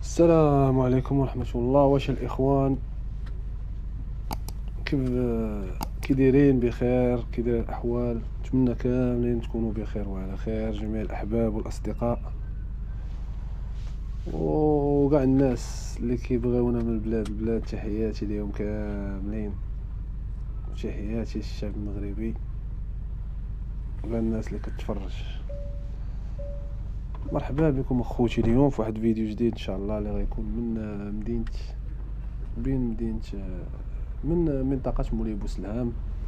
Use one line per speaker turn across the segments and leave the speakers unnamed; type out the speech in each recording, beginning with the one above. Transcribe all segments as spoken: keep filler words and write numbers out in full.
السلام عليكم ورحمة الله. واش الإخوان؟ كيف كي دايرين؟ بخير؟ كي داير الأحوال؟ نتمنى كاملين تكونوا بخير وعلى خير، جميع الأحباب والأصدقاء وكاع الناس اللي كيبغيونا من البلاد البلاد. تحياتي ليهم كاملين، وتحياتي للشعب المغربي وكاع الناس اللي كتفرج. مرحبا بكم اخوتي اليوم في واحد الفيديو جديد ان شاء الله، اللي غيكون من مدينة بين مدينة من منطقة مولاي بوسلهام.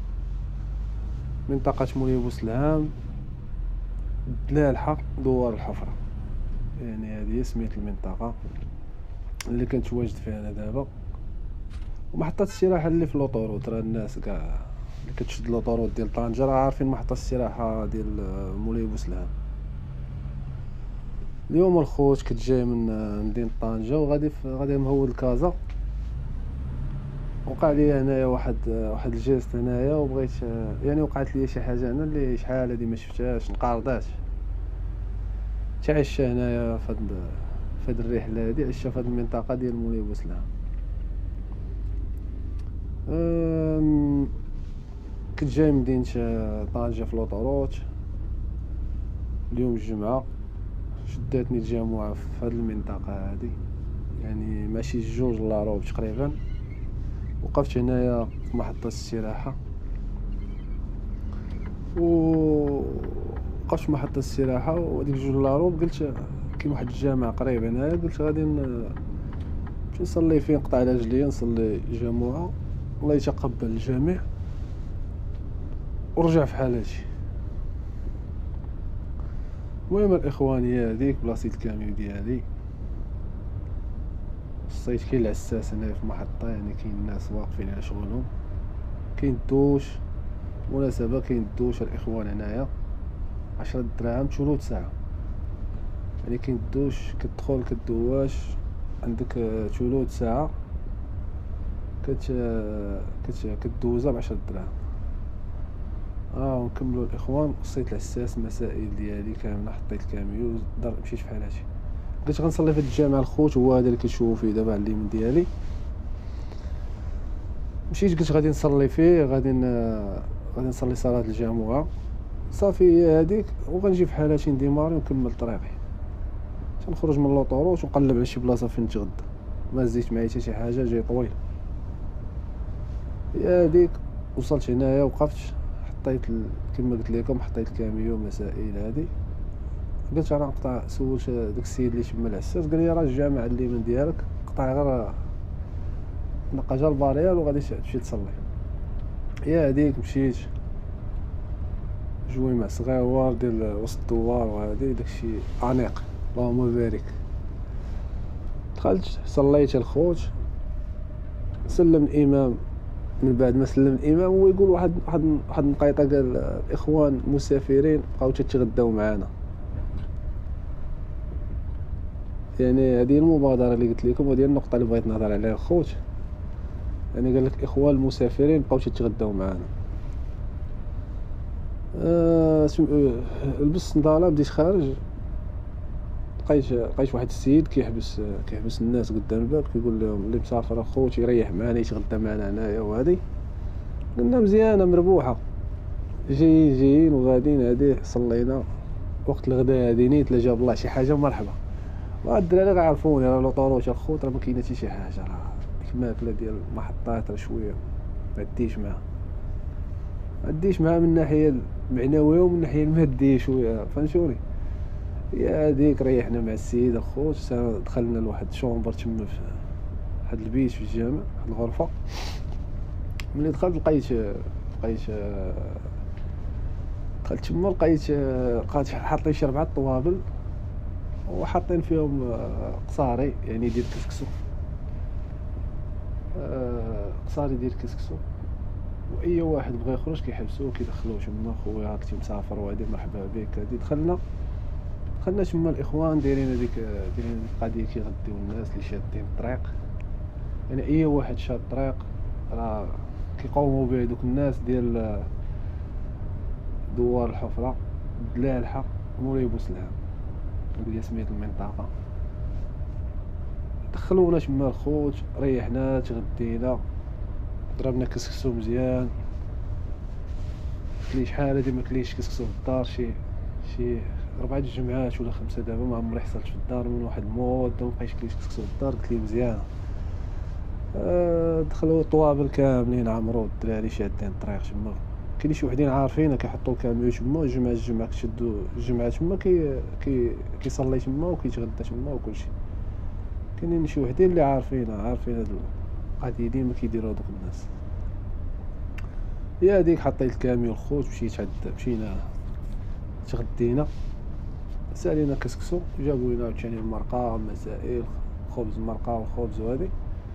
منطقة مولاي بوسلهام، دلالحة، دوار الحفرة. يعني هذه هي سميت المنطقة اللي كنتواجد فيها انا دابا. ومحطة الاستراحة اللي في لوطوروط، راه الناس كاع اللي كتشد لوطوروط ديال طنجة راه عارفين محطة الاستراحة ديال مولاي بوسلهام. اليوم الخوت كنت جاي من مدينة طنجة وغادي غادي مهود لكازا. وقع لي هنايا واحد واحد الجيست هنايا، وبغيت يعني وقعت لي شي حاجه هنا اللي شحال هادي ما شفتهاش، نقارضات. تعشى هنايا فهاد فهاد الرحله هادي، عشا فهاد المنطقه ديال مولاي بوسلهام. أم... كنت جاي مدينة طنجة في لوطوروط اليوم الجمعة. شداتني الجامعة في هاد المنطقة هادي، يعني ماشي جوج لا روب تقريبا. وقفت هنايا في محطة الاستراحة، و وقفت في محطة الاستراحة، وديك جوج لا روب قلت كاين واحد الجامع قريب هنايا، قلت غادي نمشي نصلي فيه، نقطع على رجليا نصلي جمعة، الله يتقبل الجميع ورجع في حالاتي. المهم الاخوان، هي هذيك بلاصه الكاميو ديالي. الصيت كاين العساس هنايا في المحطة، يعني كاين الناس واقفين على شغلهم. كاين الدوش، مناسبة كاين الدوش الاخوان هنايا، عشرة دراهم ثلث ساعة. يعني كاين الدوش كتدخل كدواش، عندك ثلث ساعة كت كت كدوزها بعشرة دراهم. اه ونكملوا الاخوان. وصيت العساس المسائل ديالي كامله، حطيت الكاميو دار مشيت في حالاتي. قلت غنصلي في هاد الجامع الخوت، هو هذا اللي كتشوفوا فيه دابا على اليمين ديالي. مشيت قلت غادي نصلي فيه، غادي غادي نصلي صلاة الجمعة صافي هي هذيك، وغنجي في حالاتي نديماري ونكمل طريقي. تنخرج من لوطوروط ونقلب على شي بلاصه فين نتغدى، ما زيت معايا حتى شي حاجه، جاي طويل. هي هذيك وصلت هنايا، وقفت، حطيت ال... كما قلت لكم حطيت الكاميو مسائل هذه. قلت انا نقطع، سولت داك السيد اللي تما العساس، قال لي راه الجامع اللي من ديالك، قطع غير نقا جا الباريال وغادي تمشي تصلي. هي هذيك مشيت جويمع صغيور ديال وسط الدوار، وهذه داكشي انيق اللهم بارك. دخلت صليت الخوت، سلم الامام. من بعد ما سلم الامام هو يقول واحد واحد واحد النقيطه، قال الاخوان المسافرين بقاو تتغداو معنا. يعني هذه المبادره اللي قلت لكم، وهذه النقطه اللي بغيت نهضر عليها الخوت. يعني قال لك الاخوان المسافرين بقاو تتغداو معنا. آه لبست نضاله، بديت خارج، لقيت لقيت واحد السيد كيحبس كيحبس الناس قدام الباب، كيقول لهم اللي مسافر اخوتي يريح معنا يتغدى معنا هنايا. وهذه قلنا مزيانه مربوحه، جايين جايين وغاديين. هادي صلينا وقت الغداء، هادي نيت لا جاب الله شي حاجه مرحبا. وهاد الدراري غيعرفوني، راه لوطوروط الخوت راه ما كاينه حتى شي حاجه، راه ديك الماكله ديال المحطات راه شويه ما عديش معاها، ما عديش معاها من الناحيه المعنويه ومن الناحيه الماديه شويه، فهمتوني. هي هذيك ريحنا مع السيد الخوت، دخلنا لواحد شومبر تما في واحد البيت في الجامع، واحد الغرفه. ملي دخلت لقيت لقيت دخلت تما لقيت لقيت حاطين شي ربعه طوابل، وحاطين فيهم قصاري يعني ديال كسكسو، قصاري ديال كسكسو. واي واحد بغى يخرج كيحبسوه كيدخلوه تما، خويا راكي مسافر وهادي مرحبا بك. هادي دخلنا دخلنا تما الاخوان دايرين هذيك دايرين القضيه، كيغديو الناس اللي شادين الطريق. يعني اي واحد شاد الطريق راه كيقوموا به دوك الناس ديال دوار الحفره، دلالحه، مولاي بوسلهام، هذه سميت المنطقه. دخلونا تما الخوت، ريحنا تغدينا، ضربنا كسكسو مزيان. كلي شحال هادي ما كليش كسكسو في الدار، شي شي ربعة الجمعات ولا خمسة دابا ما عمري حصلت في الدار من واحد المده مبقيتش كليش كسكسو في الدار. قلت لي مزيانه. أه دخلوا الطوابل كاملين عمرو الدراري شادين الطريق تما. كاين شي وحدين عارفين كيحطوا الكاميو تما، الجمعه الجمعه كتشدوا الجمعه تما كي كي كيصلي تما وكيتغدى تما وكلشي. كاينين شي وحدين اللي عارفين عارفين هاد القضيه ديما كيديروا هادوك الناس. يا هاديك حطيت الكاميو الخوت، مشيت عند مشينا تغدينا، سالينا كسكسو، جابوا لنا عاوتاني المرقه مسائل خبز مرقه والخبز وهادي.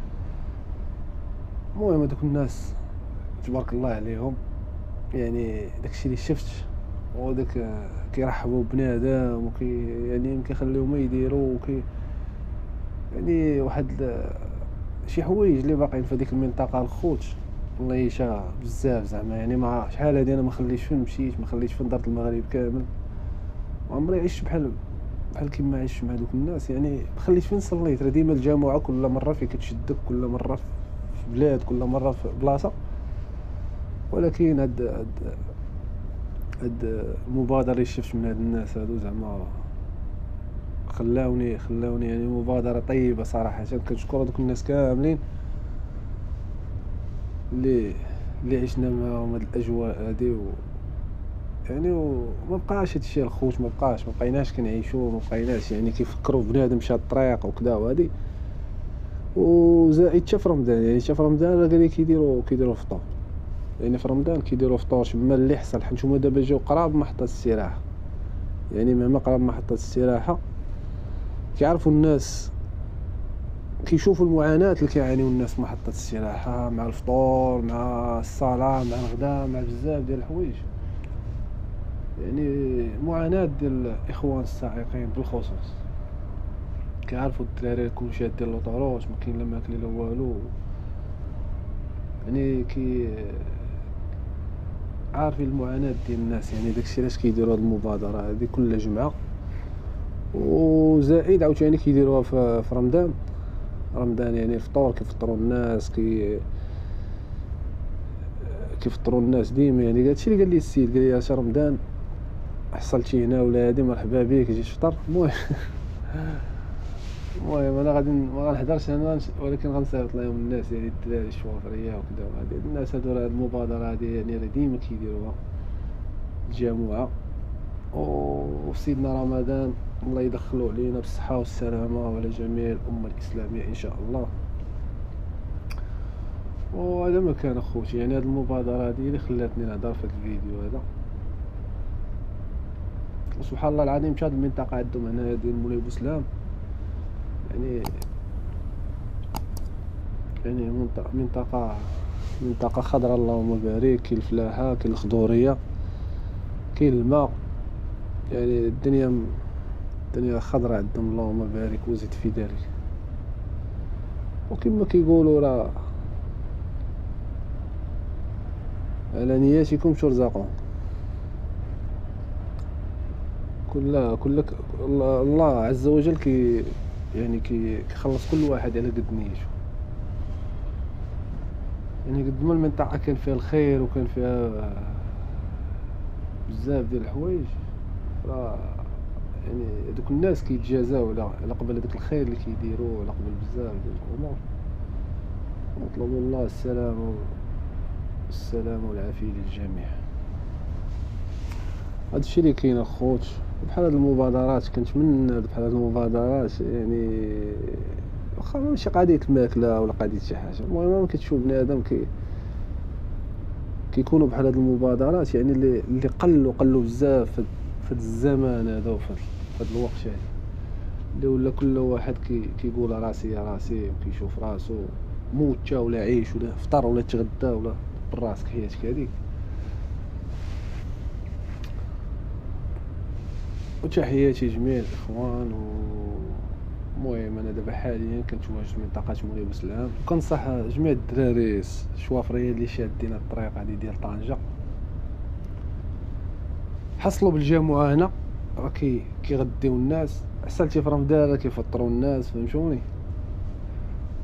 المهم هادوك الناس تبارك الله عليهم، يعني داكشي اللي شفت وداك كيرحبوا بنادم وكي يعني ما كيخليوهم يديروا وكي يعني واحد شي حوايج اللي باقيين في هذيك المنطقه الخوت الله يشا بزاف زعما. يعني ما شحال هادي انا ما خليتش فين مشيت، ما خليتش فين درت المغرب كامل، وعمري عشت بحال بحال كيما عشت مع دوك الناس. يعني ما خليتش فين صليت، راه ديما الجامعه كل مره فين كتشدك، كل مره في بلاد، كل مره في بلاصه. ولكن هاد هاد هاد المبادره اللي شفت من هاد الناس هادو زعما خلاوني خلاوني يعني مبادره طيبه صراحه. كنشكر هادوك الناس كاملين اللي اللي عشنا معاهم هاد الاجواء هادي و يعني وما بقاش هادشي الخوت، ما بقاش ما بقيناش كنعيشوا، ما بقيناش يعني كيفكروا بنادم مشى الطريق وكذا وهادي. وزائد حتى في رمضان، يعني حتى في رمضان راه قال كيديروا كيديروا فطور، يعني في رمضان كيديروا فطور تما اللي حصل. حيت هما دابا جاو قراب محطة الاستراحة، يعني مهما قراب محطة الاستراحة كيعرفوا الناس، كيشوفوا المعاناة اللي كيعانيو الناس في محطة الاستراحة مع الفطور مع الصلاة مع الغداء مع بزاف ديال الحوايج. يعني معاناة ديال الاخوان السائقين بالخصوص، كيعرفوا الدراري يكونوا شادين لوطوروط ما كاين لا ماكله لا والو. يعني كي عارفين المعاناة ديال الناس، يعني داكشي علاش كيديروا هاد المبادرة هادي كل جمعة. وزائد عاوتاني كيديروها في رمضان. رمضان يعني الفطور كيفطروا الناس، كي كيفطروا الناس ديما. يعني هادشي اللي قال لي السيد، قال لي اش رمضان حصلتي هنا ولا هادي مرحبا بك جي تفطر. المهم المهم انا غادي ما غنهضرش انا، ولكن غنصيفط لهم الناس يعني الدراري الشوافريه وكذا وهادي الناس هادو. راه المبادره هادي يعني راه ديما كيديروها الجماعه. وسيدنا رمضان الله يدخلو علينا بالصحه والسلامه وعلى جميع الامه الاسلاميه ان شاء الله. وهذا ما كان اخوتي، يعني هاد المبادره هادي اللي خلاتني نهضر في هاد الفيديو هذا. وسبحان الله العظيم في هاد المنطقه عندهم هنا ديال مولاي بوسلام، يعني يعني منطقه منطقه منطقه خضراء اللهم بارك. كاين الفلاحه، كاين الخضوريه، كاين الماء، يعني الدنيا الدنيا خضراء عندهم اللهم بارك وزيد في ذلك. وكما كيقولوا راه على نياتكم ترزقون. كل كل الله عز وجل كي يعني كي كيخلص كل واحد على قد نيته. يعني قد ما المنطقه كان فيها الخير وكان فيها بزاف ديال الحوايج، راه يعني دوك الناس كيتجازاو على على قبل هذاك الخير اللي كيديروا، على قبل بزاف ديال الامور. نطلب الله السلامه السلامه والعافيه للجميع. هادشي اللي كاين اخوت. بحال هاد المبادرات كنتمنى بحال هاد المبادرات، يعني واخا ماشي قضيه الماكله ولا قضيه شي حاجه، المهم كتشوف بنادم كي كيكونوا بحال هاد المبادرات، يعني اللي اللي قلوا قلوا بزاف في هاد الزمان هذا وفي هاد الوقت هذا، اللي ولا كل واحد كي كيقول راسي يا راسي وكيشوف راسو موت ولا عيش ولا فطر ولا تغدى ولا براسك حياتك هذيك. وتحياتي جميع الاخوان. المهم انا دابا حاليا كنتواجد في منطقه مولاي بوسلام، وكنصح جميع الدراري الشوافريه اللي شادين الطريق هذه ديال طنجه حصلوا بالجامعه هنا، راه كي كيغديو الناس. حصلتي في رمضان راه كيفطروا الناس، فهمتوني.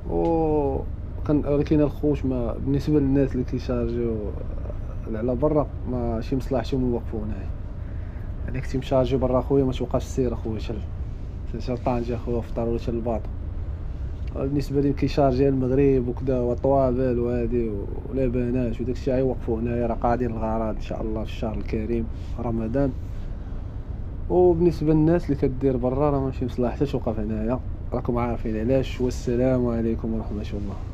و كان ولكن الخوت ما بالنسبه للناس اللي كيشارجيو على برا ماشي مصلحتهم يوقفوا هنايا. يعني كنتي مشارجي برا اخويا ما توقفش سير اخويا شل شل طنجة اخويا فطر ولا شل الباطو. بالنسبه لي كيشارجي المغرب وكذا وطوابل وهادي ولبنات وداك الشيء غيوقفوا هنايا، راه قاعدين الغرض ان شاء الله في الشهر الكريم رمضان. وبالنسبه للناس اللي كدير برا راه ماشي مصلحتها توقف هنايا، راكم عارفين علاش. والسلام عليكم ورحمه الله.